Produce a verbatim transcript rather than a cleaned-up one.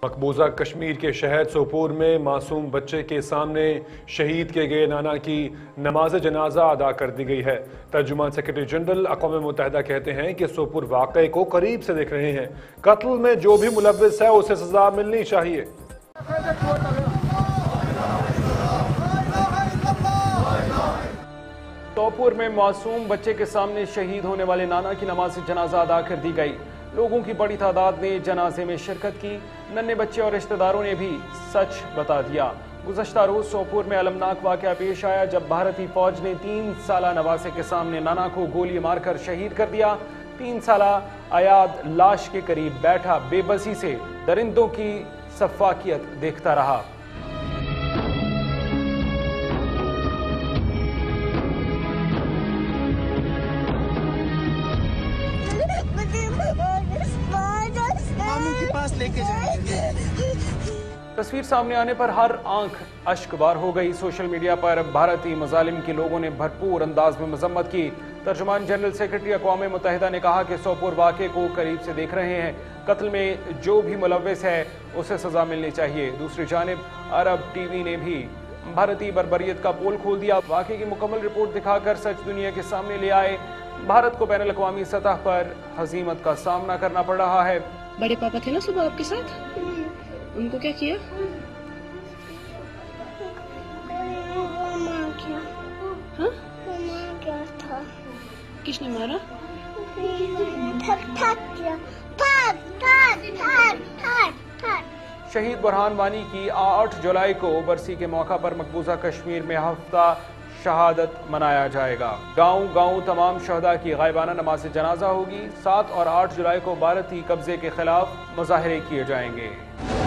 मकबूजा कश्मीर के शहर सोपोर में मासूम बच्चे के सामने शहीद किए गए नाना की नमाज जनाजा अदा कर दी गई है। तर्जुमान सेक्रेटरी जनरल अक़वाम मुत्तहिदा कहते हैं कि सोपोर वाक़े को करीब से देख रहे हैं। कत्ल में जो भी मुलव्विस है उसे सजा मिलनी चाहिए। सोपोर में मासूम बच्चे के सामने शहीद होने वाले नाना की नमाज जनाजा अदा कर दी गई। लोगों की बड़ी तादाद ने जनाजे में शिरकत की। नन्हे बच्चे और रिश्तेदारों ने भी सच बता दिया। गुज़श्ता रोज सोपोर में अलमनाक वाक़या पेश आया जब भारतीय फौज ने तीन साला नवासे के सामने नाना को गोली मारकर शहीद कर दिया। तीन साला आयाद लाश के करीब बैठा बेबसी से दरिंदों की सफाकियत देखता रहा। पास लेके जाएंगे। तस्वीर सामने आने पर हर आंख अश्कबार हो गई। सोशल मीडिया पर भारतीय मजालिम के लोगों ने भरपूर अंदाज में मजम्मत की। तर्जुमान जनरल सेक्रेटरी अक़वाम मुत्तहिदा ने कहा कि सोपोर वाक़े को करीब से देख रहे हैं। कत्ल में जो भी मुलव्विस है उसे सजा मिलनी चाहिए। दूसरी जानिब अरब टीवी ने भी भारतीय बर्बरियत का पोल खोल दिया। वाक़े की मुकम्मल रिपोर्ट दिखाकर सच दुनिया के सामने ले आए। भारत को बैनुल अक़वामी सतह पर हज़ीमत का सामना करना पड़ रहा है। बड़े पापा थे ना सुबह आपके साथ, उनको क्या किया? हाँ? था। किसने मारा? शहीद बुरहान वानी की आठ जुलाई को बरसी के मौका पर मकबूजा कश्मीर में हफ्ता शहादत मनाया जाएगा। गांव गांव तमाम शहदा की गायबाना नमाज जनाजा होगी। सात और आठ जुलाई को भारतीय कब्जे के खिलाफ मुजाहरे किए जाएंगे।